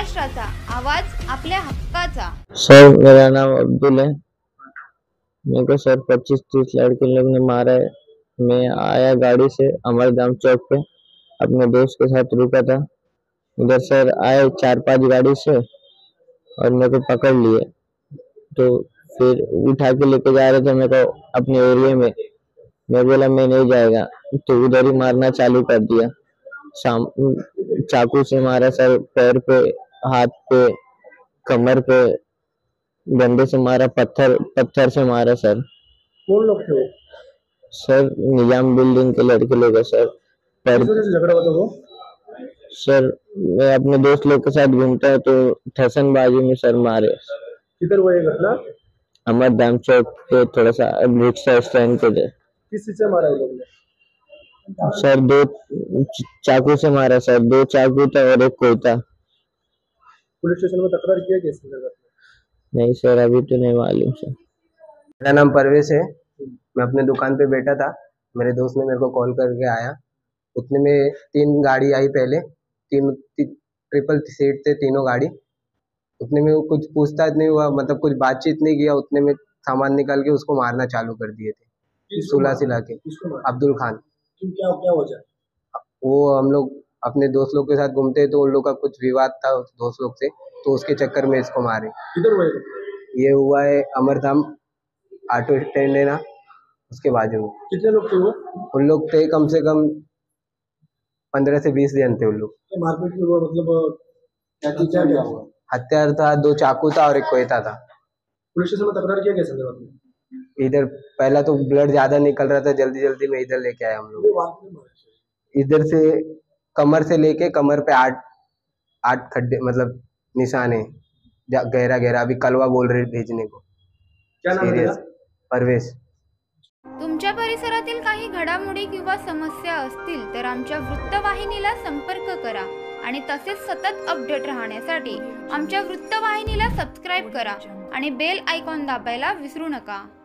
महाराष्ट्राचा आवाज आपल्या हक्काचा। सर मेरा नाम अब्दुल है। मेरे को सर 25-30 लड़के लोग ने मारा है। मैं आया गाड़ी से अमरधाम चौक पे, अपने दोस्त के साथ रुका था। उधर सर आए 4-5 गाड़ी से और मेरे को पकड़ लिए। तो फिर उठा के लेके जा रहे थे मेरे को अपने एरिया में। मैं बोला मैं नहीं जाएगा, तो उधर ही मारना चालू कर दिया। चाकू से मारा सर, पैर पे, हाथ पे, कमर पे, डंडे से मारा, पत्थर से मारा सर। कौन लोग थे वो? सर निजाम बिल्डिंग के लड़के लोग है सर। पर किस वजह से झगड़ा हुआ था वो? सर मैं अपने दोस्त लोग के साथ घूमता है तो ठसनबाजी में सर मारे। किधर हुआ ये घटना? अमरधाम चौक पे, थोड़ा सा रिक्शा स्टैंड पे थे। किस चीज से मारा ये लोग ने? सर 2 चाकू से मारा सर, 2 चाकू था और एक कोई था। पुलिस स्टेशन में तकरार किया क्या इसके जगह? नहीं सर, अभी तो नहीं मालूम सर। मेरा नाम परवेश है। मैं अपने दुकान पे बैठा था, मेरे दोस्त ने मेरे को कॉल करके आया। उतने में 3 गाड़ी आई, पहले 3 ट्रिपल सीट थे तीनों गाड़ी। उतने में वो कुछ पूछताछ नहीं हुआ, मतलब कुछ बातचीत नहीं किया। उतने में सामान निकाल के उसको मारना चालू कर दिए थे, सुला सिला के। अब्दुल खान। क्या क्या वजह? वो हम लोग अपने दोस्त लोग के साथ घूमते हैं, तो उन लोग का कुछ विवाद था उस दोस्त लोग से, तो उसके चक्कर में इसको मारे। किधर हुआ ये हुआ है अमरधाम ऑटो स्टैंड है ना, उसके बाजू में। कितने लोग थे वो? उन लोग थे कम से कम 15 से 20 जन थे उन लोग। मारपीट में हुआ मतलब क्या हुआ? हथियार था, 2 चाकू था और एक कोयता था। पुलिस स्टेशन में तकरार किया कैसे संदर्भ में? इधर पहला तो ब्लड ज्यादा निकल रहा था, जल्दी जल्दी में इधर लेके आए हम लोग। इधर से कमर से लेके कमर पे 8 खड्डे, मतलब निशान है गहरा गहरा। अभी कलवा बोल रहे भेजने को। क्या नाम है? परवेश। तुमच्या परिसरातील काही घडामोडी किंवा समस्या असतील तर आमच्या वृत्तवाहिनीला संपर्क करा आणि तसेच सतत अपडेट राहण्यासाठी आमच्या वृत्तवाहिनीला सबस्क्राइब करा आणि बेल आयकॉन दाबायला विसरू नका।